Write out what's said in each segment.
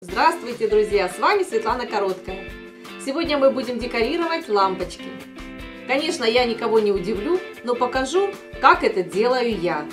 Здравствуйте, друзья! С вами Светлана Короткая. Сегодня мы будем декорировать лампочки. Конечно, я никого не удивлю, но покажу, как это делаю я.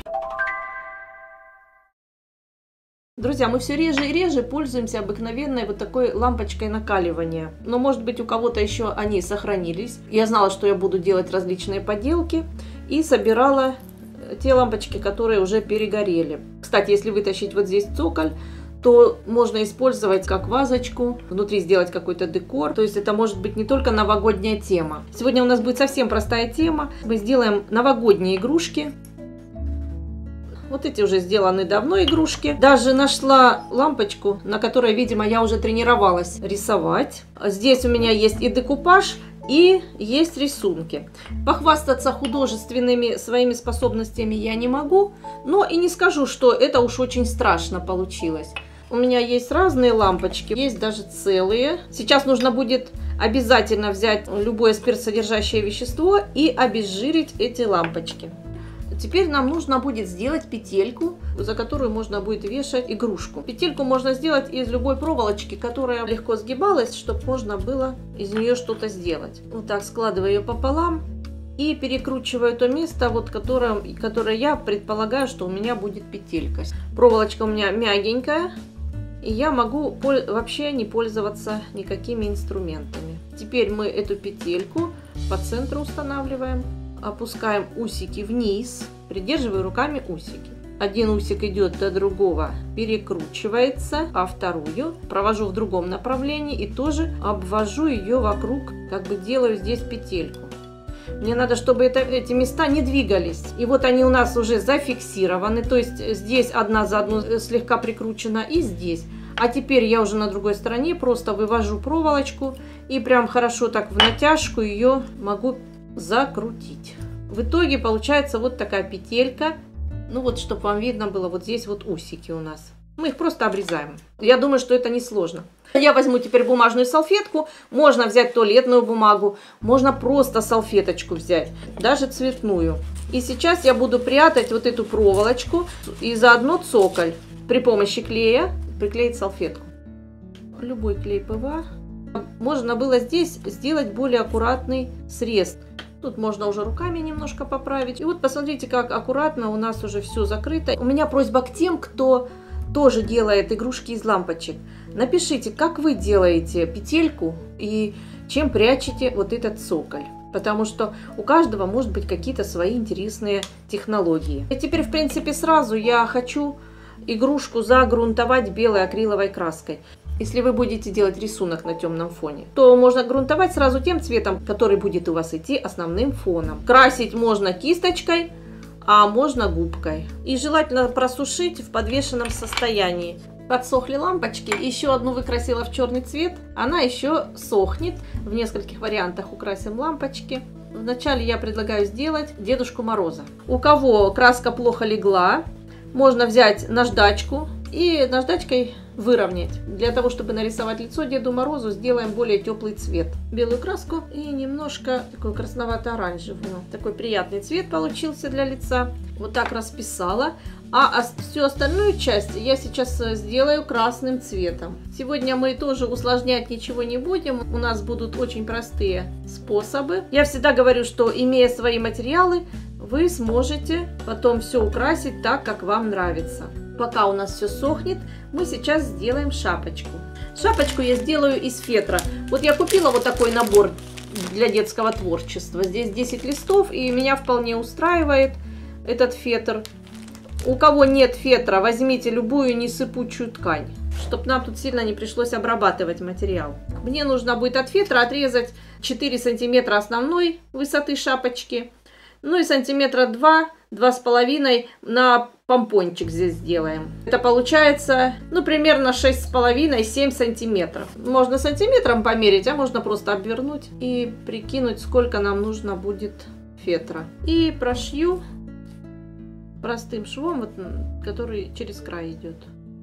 Друзья, мы все реже и реже пользуемся обыкновенной вот такой лампочкой накаливания. Но может быть у кого-то еще они сохранились. Я знала, что я буду делать различные поделки и собирала те лампочки, которые уже перегорели. Кстати, если вытащить вот здесь цоколь, то можно использовать как вазочку, внутри сделать какой-то декор. То есть это может быть не только новогодняя тема. Сегодня у нас будет совсем простая тема. Мы сделаем новогодние игрушки. Вот эти уже сделаны давно игрушки. Даже нашла лампочку, на которой, видимо, я уже тренировалась рисовать. Здесь у меня есть и декупаж, и есть рисунки. Похвастаться художественными своими способностями я не могу, но и не скажу, что это уж очень страшно получилось. У меня есть разные лампочки, есть даже целые. Сейчас нужно будет обязательно взять любое спиртсодержащее вещество и обезжирить эти лампочки. Теперь нам нужно будет сделать петельку, за которую можно будет вешать игрушку. Петельку можно сделать из любой проволочки, которая легко сгибалась, чтобы можно было из нее что-то сделать. Вот так складываю ее пополам и перекручиваю то место, вот которое я предполагаю, что у меня будет петелька. Проволочка у меня мягенькая, и я могу вообще не пользоваться никакими инструментами. Теперь мы эту петельку по центру устанавливаем. Опускаем усики вниз, придерживаю руками усики. Один усик идет до другого, перекручивается, а вторую провожу в другом направлении и тоже обвожу ее вокруг, как бы делаю здесь петельку. Мне надо, чтобы эти места не двигались. И вот они у нас уже зафиксированы, то есть здесь одна за одну слегка прикручена и здесь. А теперь я уже на другой стороне просто вывожу проволочку и прям хорошо так в натяжку ее могу закрутить. В итоге получается вот такая петелька. Ну вот, чтобы вам видно было, вот здесь вот усики у нас. Мы их просто обрезаем. Я думаю, что это несложно. Я возьму теперь бумажную салфетку. Можно взять туалетную бумагу. Можно просто салфеточку взять. Даже цветную. И сейчас я буду прятать вот эту проволочку и заодно цоколь. При помощи клея приклеить салфетку. Любой клей ПВА. Можно было здесь сделать более аккуратный срез. Тут можно уже руками немножко поправить. И вот посмотрите, как аккуратно у нас уже все закрыто. У меня просьба к тем, кто тоже делает игрушки из лампочек. Напишите, как вы делаете петельку и чем прячете вот этот цоколь. Потому что у каждого может быть какие-то свои интересные технологии. И теперь, в принципе, сразу я хочу игрушку загрунтовать белой акриловой краской. Если вы будете делать рисунок на темном фоне, то можно грунтовать сразу тем цветом, который будет у вас идти основным фоном. Красить можно кисточкой, а можно губкой. И желательно просушить в подвешенном состоянии. Подсохли лампочки, еще одну выкрасила в черный цвет. Она еще сохнет. В нескольких вариантах украсим лампочки. Вначале я предлагаю сделать Дедушку Мороза. У кого краска плохо легла, можно взять наждачку и наждачкой выровнять. Для того, чтобы нарисовать лицо Деду Морозу, сделаем более теплый цвет. Белую краску и немножко такой красновато-оранжевый. Такой приятный цвет получился для лица. Вот так расписала. А всю остальную часть я сейчас сделаю красным цветом. Сегодня мы тоже усложнять ничего не будем. У нас будут очень простые способы. Я всегда говорю, что имея свои материалы, вы сможете потом все украсить так, как вам нравится. Пока у нас все сохнет, мы сейчас сделаем шапочку. Шапочку я сделаю из фетра. Вот я купила вот такой набор для детского творчества. Здесь 10 листов, и меня вполне устраивает этот фетр. У кого нет фетра, возьмите любую несыпучую ткань, чтобы нам тут сильно не пришлось обрабатывать материал. Мне нужно будет от фетра отрезать 4 сантиметра основной высоты шапочки. Ну и сантиметра 2-2,5 на помпончик здесь сделаем. Это получается, ну, примерно 6,5-7 сантиметров. Можно сантиметром померить, а можно просто обвернуть и прикинуть, сколько нам нужно будет фетра. И прошью простым швом, вот, который через край идет.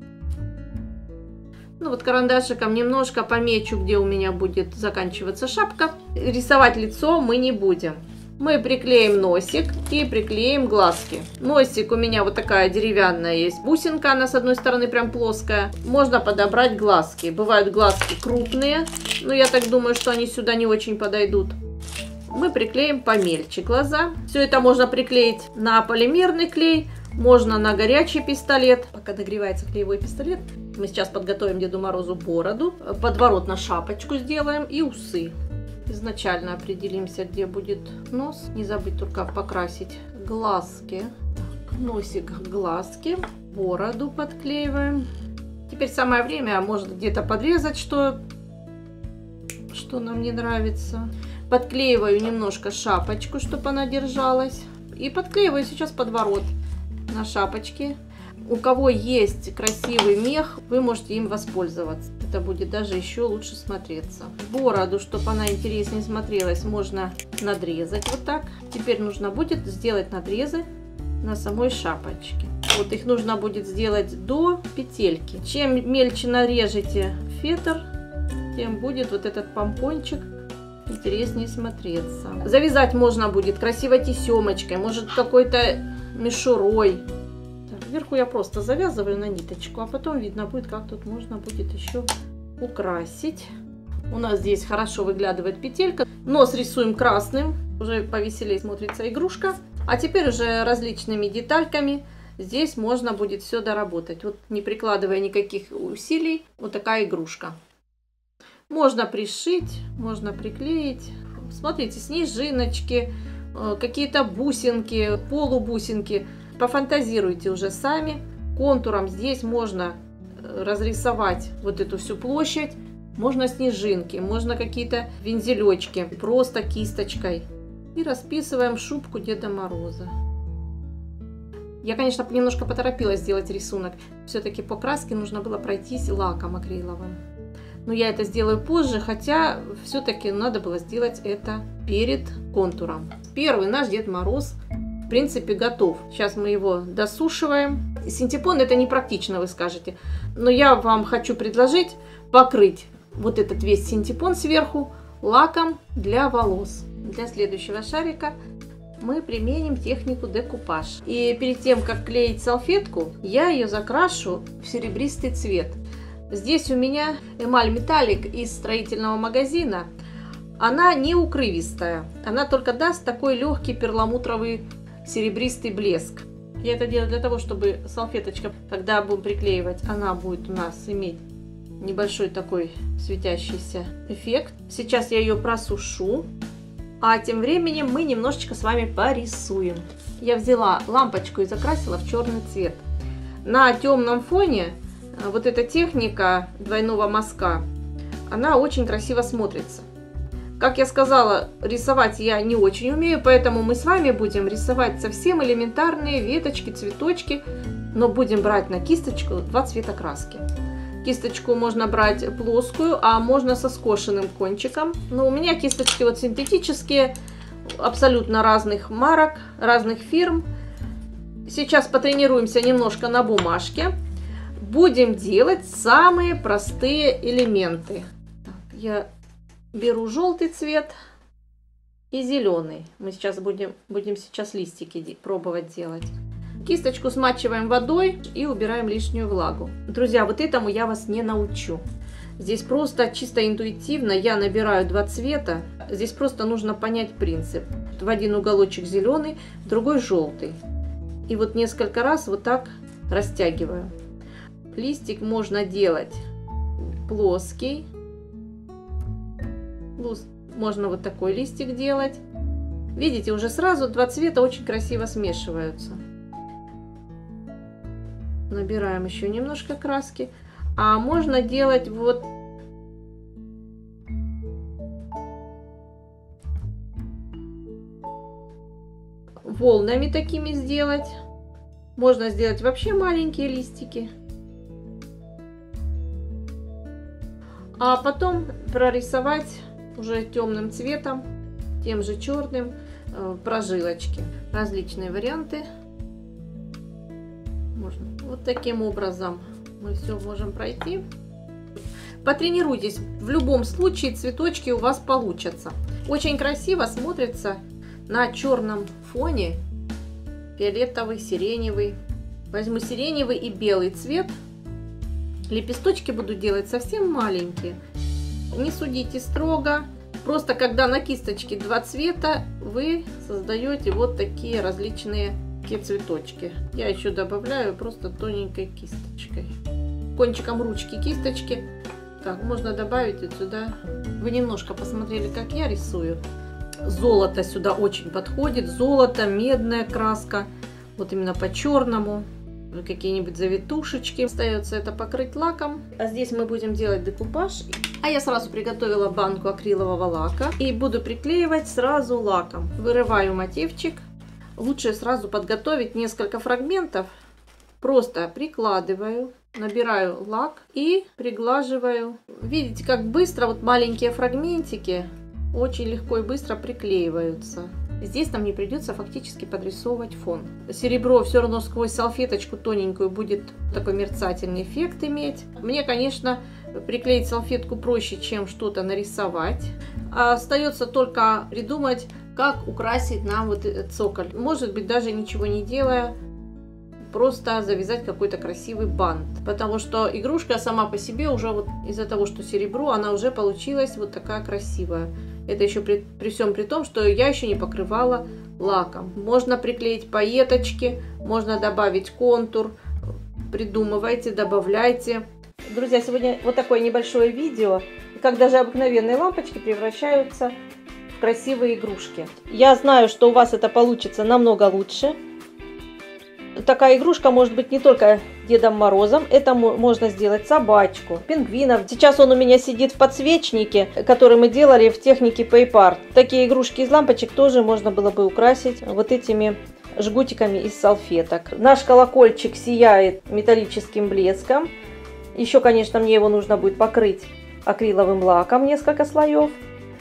Ну вот карандашиком немножко помечу, где у меня будет заканчиваться шапка. Рисовать лицо мы не будем. Мы приклеим носик и приклеим глазки. Носик у меня вот такая деревянная есть бусинка, она с одной стороны прям плоская. Можно подобрать глазки. Бывают глазки крупные, но я так думаю, что они сюда не очень подойдут. Мы приклеим помельче глаза. Все это можно приклеить на полимерный клей, можно на горячий пистолет. Пока нагревается клеевой пистолет, мы сейчас подготовим Деду Морозу бороду, подворот на шапочку сделаем и усы. Изначально определимся, где будет нос. Не забыть только покрасить глазки. Носик, глазки. Бороду подклеиваем. Теперь самое время, может где-то подрезать, что нам не нравится. Подклеиваю немножко шапочку, чтобы она держалась. И подклеиваю сейчас подворот на шапочке. У кого есть красивый мех, вы можете им воспользоваться. Это будет даже еще лучше смотреться. Бороду, чтобы она интереснее смотрелась, можно надрезать вот так. Теперь нужно будет сделать надрезы на самой шапочке. Вот их нужно будет сделать до петельки. Чем мельче нарежете фетр, тем будет вот этот помпончик интереснее смотреться. Завязать можно будет красивой тесемочкой, может какой-то мишурой. Вверху я просто завязываю на ниточку, а потом видно будет, как тут можно будет еще украсить. У нас здесь хорошо выглядывает петелька. Нос рисуем красным, уже повеселее смотрится игрушка. А теперь уже различными детальками здесь можно будет все доработать. Вот не прикладывая никаких усилий, вот такая игрушка. Можно пришить, можно приклеить. Смотрите, снежиночки, какие-то бусинки, полубусинки. Пофантазируйте уже сами. Контуром здесь можно разрисовать вот эту всю площадь. Можно снежинки, можно какие-то вензелечки, просто кисточкой. И расписываем шубку Деда Мороза. Я, конечно, немножко поторопилась сделать рисунок. Все-таки по краске нужно было пройтись лаком акриловым. Но я это сделаю позже, хотя все-таки надо было сделать это перед контуром. Первый наш Дед Мороз в принципе готов. Сейчас мы его досушиваем. Синтепон это непрактично, вы скажете. Но я вам хочу предложить покрыть вот этот весь синтепон сверху лаком для волос. Для следующего шарика мы применим технику декупаж. И перед тем, как клеить салфетку, я ее закрашу в серебристый цвет. Здесь у меня эмаль металлик из строительного магазина. Она не укрывистая. Она только даст такой легкий перламутровый серебристый блеск. Я это делаю для того, чтобы салфеточка, когда будем приклеивать, она будет у нас иметь небольшой такой светящийся эффект. Сейчас я ее просушу. А тем временем мы немножечко с вами порисуем. Я взяла лампочку и закрасила в черный цвет. На темном фоне вот эта техника двойного мазка, она очень красиво смотрится. Как я сказала, рисовать я не очень умею, поэтому мы с вами будем рисовать совсем элементарные веточки, цветочки, но будем брать на кисточку два цвета краски. Кисточку можно брать плоскую, а можно со скошенным кончиком. Но у меня кисточки вот синтетические, абсолютно разных марок, разных фирм. Сейчас потренируемся немножко на бумажке. Будем делать самые простые элементы. Так, я беру желтый цвет и зеленый. Мы сейчас будем сейчас листики пробовать делать. Кисточку смачиваем водой и убираем лишнюю влагу. Друзья, вот этому я вас не научу. Здесь просто чисто интуитивно я набираю два цвета. Здесь просто нужно понять принцип. В один уголочек зеленый, в другой желтый. И вот несколько раз вот так растягиваю. Листик можно делать плоский. Можно вот такой листик делать. Видите, уже сразу два цвета очень красиво смешиваются. Набираем еще немножко краски. А можно делать вот волнами такими сделать. Можно сделать вообще маленькие листики. А потом прорисовать уже темным цветом, тем же черным, прожилочки. Различные варианты. Можно. Вот таким образом мы все можем пройти. Потренируйтесь. В любом случае цветочки у вас получатся. Очень красиво смотрится на черном фоне фиолетовый, сиреневый. Возьму сиреневый и белый цвет. Лепесточки буду делать совсем маленькие. Не судите строго. Просто когда на кисточке два цвета, вы создаете вот такие различные цветочки. Я еще добавляю просто тоненькой кисточкой. Кончиком ручки кисточки. Так, можно добавить вот сюда. Вы немножко посмотрели, как я рисую. Золото сюда очень подходит. Золото, медная краска. Вот именно по черному. Какие-нибудь завитушечки. Остается это покрыть лаком. А здесь мы будем делать декупаж. А я сразу приготовила банку акрилового лака. И буду приклеивать сразу лаком. Вырываю мотивчик. Лучше сразу подготовить несколько фрагментов. Просто прикладываю, набираю лак и приглаживаю. Видите, как быстро вот маленькие фрагментики очень легко и быстро приклеиваются. Здесь нам не придется фактически подрисовывать фон. Серебро все равно сквозь салфеточку тоненькую будет такой мерцательный эффект иметь. Мне, конечно, приклеить салфетку проще, чем что-то нарисовать. Остается только придумать, как украсить нам вот этот цоколь. Может быть, даже ничего не делая, просто завязать какой-то красивый бант. Потому что игрушка сама по себе уже вот из-за того, что серебро, она уже получилась вот такая красивая. Это еще при всем при том, что я еще не покрывала лаком. Можно приклеить пайеточки, можно добавить контур. Придумывайте, добавляйте. Друзья, сегодня вот такое небольшое видео, как даже обыкновенные лампочки превращаются в красивые игрушки. Я знаю, что у вас это получится намного лучше. Такая игрушка может быть не только Дедом Морозом, это можно сделать собачку, пингвинов. Сейчас он у меня сидит в подсвечнике, который мы делали в технике Paper Art. Такие игрушки из лампочек тоже можно было бы украсить вот этими жгутиками из салфеток. Наш колокольчик сияет металлическим блеском. Еще, конечно, мне его нужно будет покрыть акриловым лаком, несколько слоев.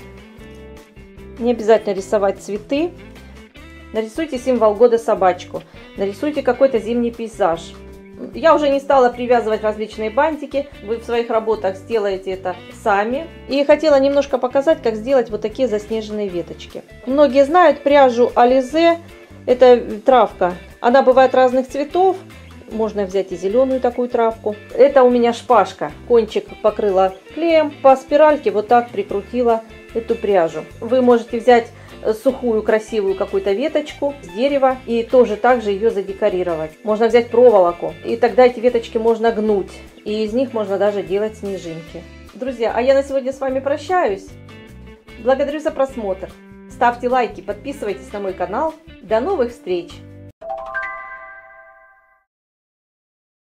Не обязательно рисовать цветы. Нарисуйте символ года собачку. Нарисуйте какой-то зимний пейзаж. Я уже не стала привязывать различные бантики. Вы в своих работах сделаете это сами. И хотела немножко показать, как сделать вот такие заснеженные веточки. Многие знают пряжу Alize. Это травка. Она бывает разных цветов. Можно взять и зеленую такую травку. Это у меня шпажка. Кончик покрыла клеем. По спиральке вот так прикрутила эту пряжу. Вы можете взять сухую красивую какую-то веточку с дерева и тоже также ее задекорировать. Можно взять проволоку, и тогда эти веточки можно гнуть, и из них можно даже делать снежинки. Друзья, а я на сегодня с вами прощаюсь. Благодарю за просмотр. Ставьте лайки, подписывайтесь на мой канал. До новых встреч!